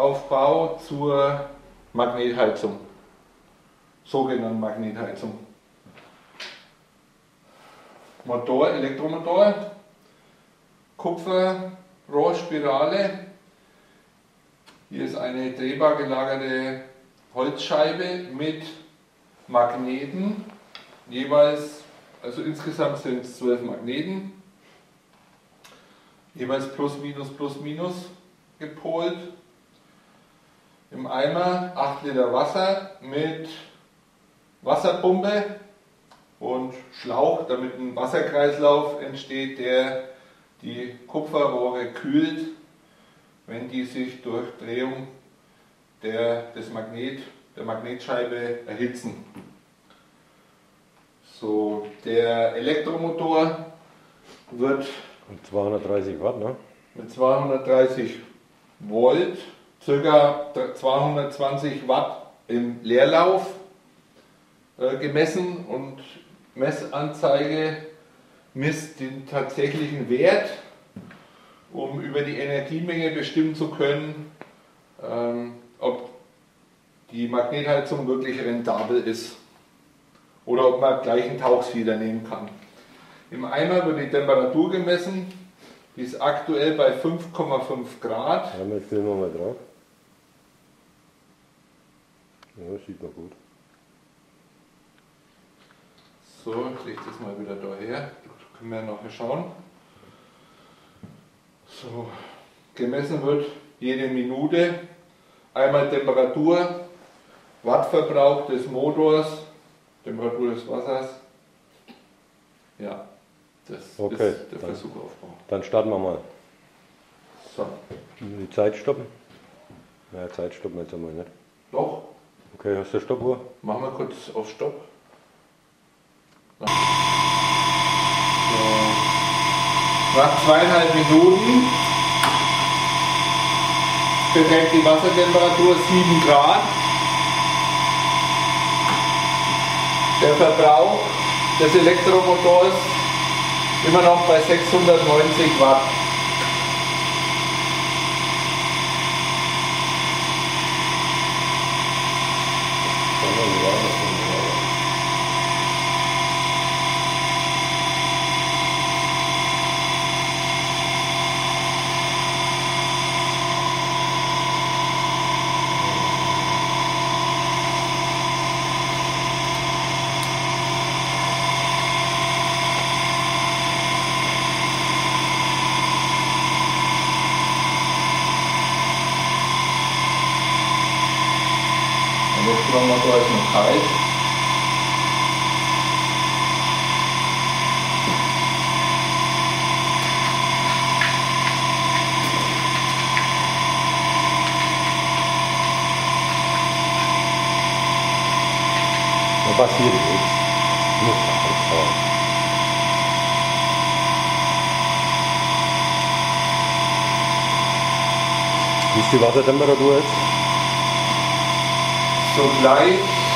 Grundaufbau zur Magnetheizung, sogenannten Magnetheizung. Motor, Elektromotor, Kupferrohrspirale. Hier ist eine drehbar gelagerte Holzscheibe mit Magneten, jeweils, also insgesamt sind es 12 Magneten, jeweils plus minus gepolt. Im Eimer 8 Liter Wasser mit Wasserpumpe und Schlauch, damit ein Wasserkreislauf entsteht, der die Kupferrohre kühlt, wenn die sich durch Drehung der Magnetscheibe erhitzen. So, der Elektromotor wird mit 230 Watt, ne? Mit 230 Volt, ca. 220 Watt im Leerlauf gemessen, und Messanzeige misst den tatsächlichen Wert, um über die Energiemenge bestimmen zu können, ob die Magnetheizung wirklich rentabel ist oder ob man gleich einen Tauchsieder nehmen kann. Im Eimer wird die Temperatur gemessen, die ist aktuell bei 5,5 Grad. Damit filmen wir mal drauf. Ja, sieht man gut. So, ich lege das mal wieder daher, da können wir nachher schauen. So, gemessen wird jede Minute einmal Temperatur, Wattverbrauch des Motors, Temperatur des Wassers. Ja, das okay, ist der Versuchaufbau. Dann starten wir mal. So. Die Zeit stoppen? Ja, Zeit stoppen jetzt einmal nicht. Doch. Okay, hast du eine Stoppuhr? Machen wir kurz auf Stopp. So. Nach 2,5 Minuten beträgt die Wassertemperatur 7 Grad. Der Verbrauch des Elektromotors immer noch bei 690 Watt. Der Elektromotor ist noch kalt. Was passiert jetzt? Wie ist die Wassertemperatur jetzt? So gleich,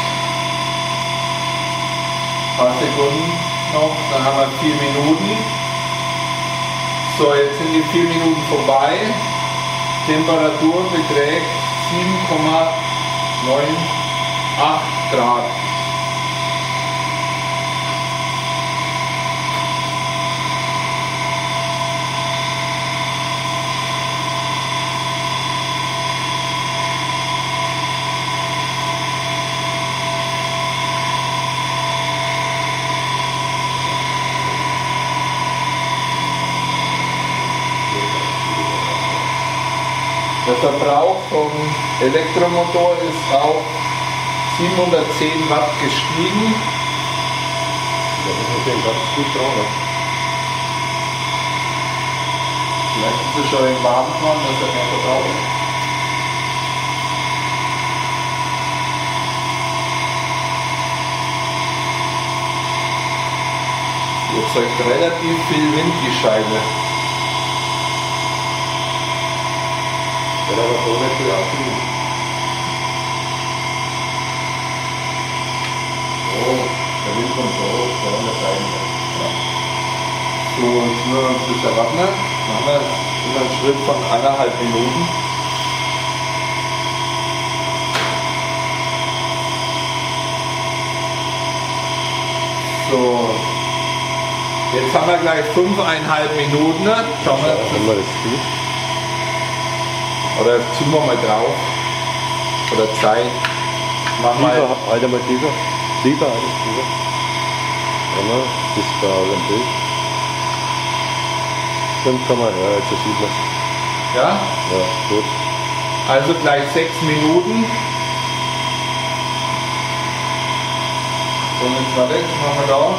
ein paar Sekunden noch, dann haben wir 4 Minuten. So, jetzt sind die 4 Minuten vorbei. Temperatur beträgt 7,98 Grad. Der Verbrauch vom Elektromotor ist auf 710 Watt gestiegen. Ja, das ist ja ganz gut drauf. Vielleicht ist es schon im Warm geworden, dass er mehr verbraucht. Die erzeugt relativ viel Wind, die Scheibe. Wenn aber so nicht viel abfliegen. Oh, der Wind kommt so hoch, der an der Seite. Ja. So, jetzt nur noch ein bisschen warten. Dann haben wir immer einen Schritt von 1,5 Minuten. So, jetzt haben wir gleich 5,5 Minuten. Schauen wir, Haben wir das viel? oder ziehen wir mal drauf. Oder Zeit. Machen wir Tiefer, Alter, mal tiefer. Tiefer, Alter, tiefer. Ja, bis da ein Bild. Stimmt, komm mal, ja, jetzt sieht man es. ja? Ja, gut. Also gleich 6 Minuten. So, jetzt warte, jetzt machen wir da.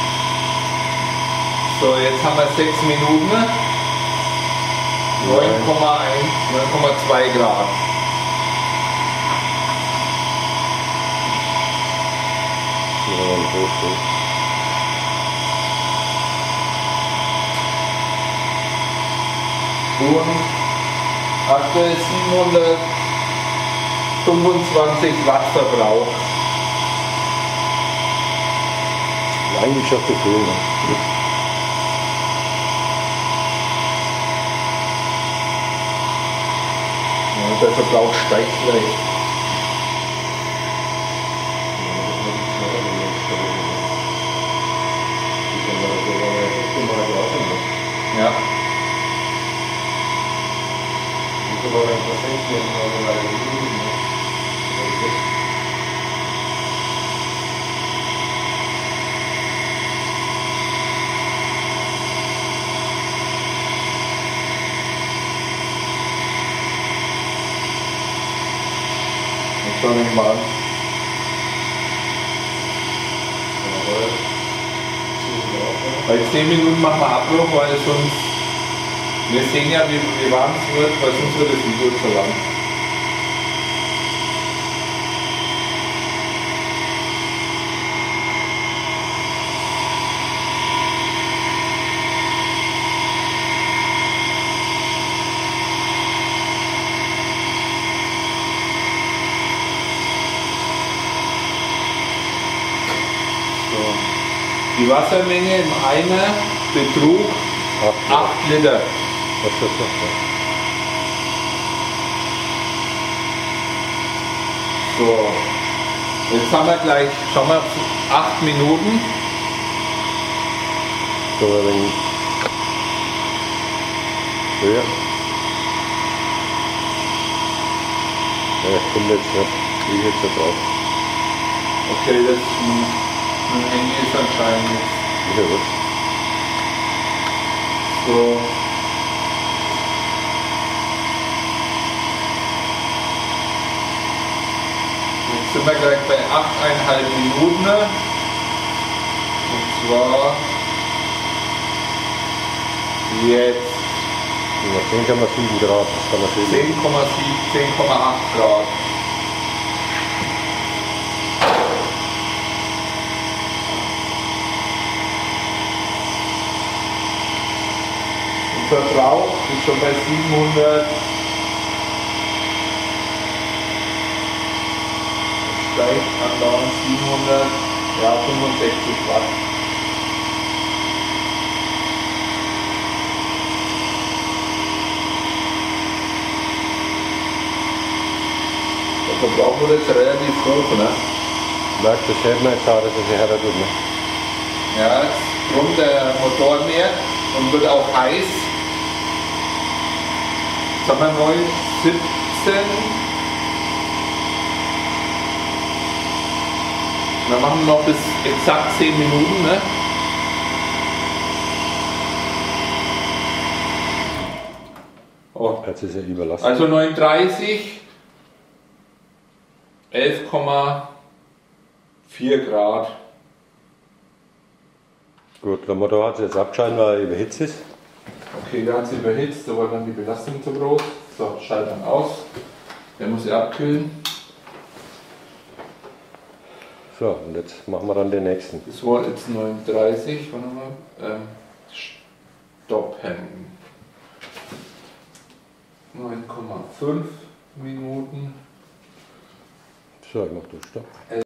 So, jetzt haben wir 6 Minuten. 9,1, 9,2 Grad. Ja, dann hoch, hoch. Und aktuell 725 Watt Verbrauch. Eigentlich schon zu viel, ne? Ja, der Verbrauch steigt gleich. Ja. Schau mich mal an. Bei 10 Minuten machen wir Abbruch, weil sonst, wir sehen ja, wie warm es wird, weil sonst wird das Video zu lang. Die Wassermenge im Eimer betrug 8 Liter. Was ist das? So, jetzt haben wir gleich, schauen wir, 8 Minuten. So, ein wenig höher. Ja, ich komme jetzt nicht. Ich jetzt da drauf. Okay, das mein Handy ist anscheinend jetzt. Ja, was? So. Jetzt sind wir gleich bei 8,5 Minuten. Und zwar jetzt Ja, 10,7 Grad, das kann man sehen. 10,7, 10,8 Grad. Verbrauch ist schon bei 700. Steigt andauernd 700, ja 65 Watt. Der Verbrauch wird jetzt relativ hoch, ne? Merkt, das hört man jetzt auch, dass es sich härter tut, ne? Ja, jetzt brummt der Motor mehr und wird auch heiß. Jetzt haben wir 9, 17. Dann machen wir noch bis exakt 10 Minuten. Ne? Oh. Jetzt ist er überlassen. Also 9,30, 11,4 Grad. Gut, der Motor hat sich jetzt abgeschaltet, weil er überhitzt ist. Okay, der hat sich überhitzt, da war dann die Belastung zu groß. So, schalten aus. Der muss ja abkühlen. So, und jetzt machen wir dann den nächsten. Das war jetzt 9,30. Warte mal. Stoppen. 9,5 Minuten. So, ich mach du Stopp.